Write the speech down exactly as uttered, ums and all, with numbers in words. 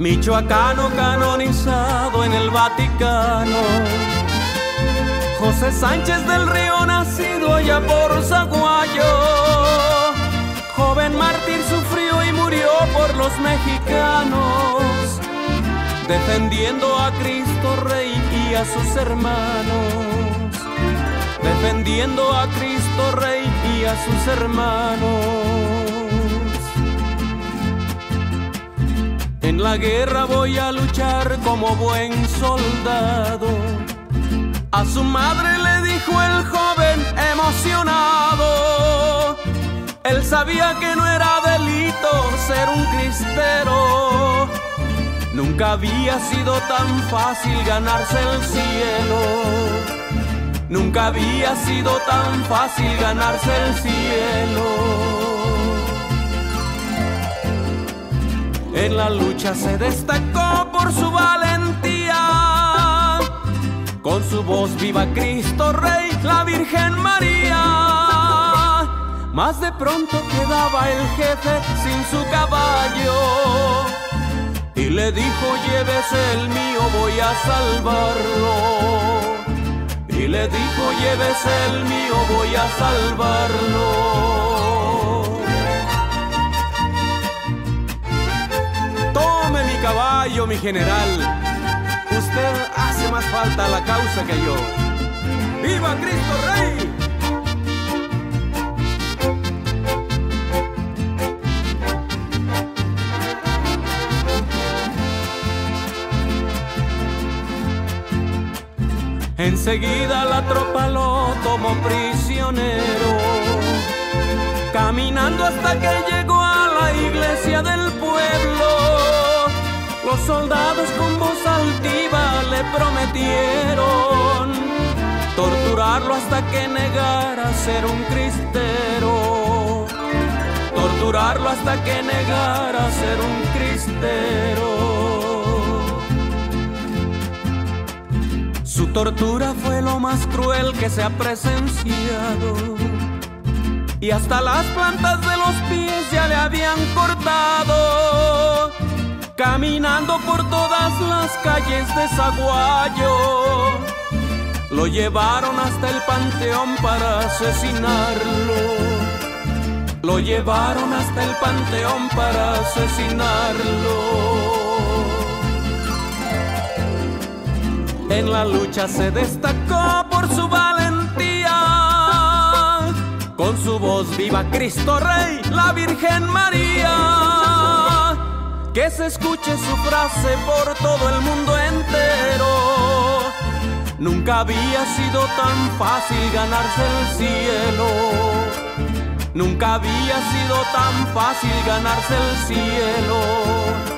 michoacano canonizado en el Vaticano. José Sánchez del Río, nacido allá por Zaguayo. Joven mártir, sufrió y murió por los mexicanos, defendiendo a Cristo Rey y a sus hermanos, defendiendo a Cristo Rey y a sus hermanos. En la guerra voy a luchar como buen soldado, a su madre le dijo el joven emocionado. Él sabía que no era delito ser un cristero, nunca había sido tan fácil ganarse el cielo, nunca había sido tan fácil ganarse el cielo. En la lucha se destacó por su valentía, con su voz viva Cristo Rey, la Virgen María. Mas de pronto quedaba el jefe sin su caballo y le dijo: llévese el mío, voy a salvarlo. Y le dijo: llévese el mío, voy a salvarlo. Tome mi caballo, mi general, usted hace más falta a la causa que yo. ¡Viva Cristo Rey! Enseguida la tropa lo tomó prisionero, caminando hasta que llegó a la iglesia del pueblo. Los soldados con voz altiva le prometieron torturarlo hasta que negara ser un cristero, torturarlo hasta que negara ser un cristero. Su tortura fue lo más cruel que se ha presenciado, y hasta las plantas de los pies ya le habían cortado, caminando por todas las calles de Zaguayo. Lo llevaron hasta el panteón para asesinarlo, lo llevaron hasta el panteón para asesinarlo. En la lucha se destacó por su valentía, con su voz viva Cristo Rey, la Virgen María. Que se escuche su frase por todo el mundo entero: nunca había sido tan fácil ganarse el cielo, nunca había sido tan fácil ganarse el cielo.